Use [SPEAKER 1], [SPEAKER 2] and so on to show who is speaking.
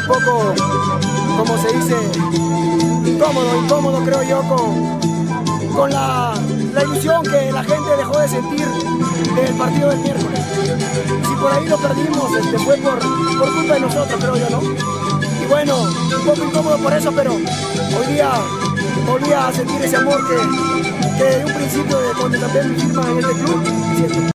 [SPEAKER 1] poco, como se dice, incómodo creo yo con la ilusión que la gente dejó de sentir del partido del miércoles. Si por ahí lo perdimos, fue por culpa de nosotros, creo yo, ¿no? Y bueno, un poco incómodo por eso, pero hoy día volví a sentir ese amor que de un principio, de cuando cambié mi firma en este club, siento.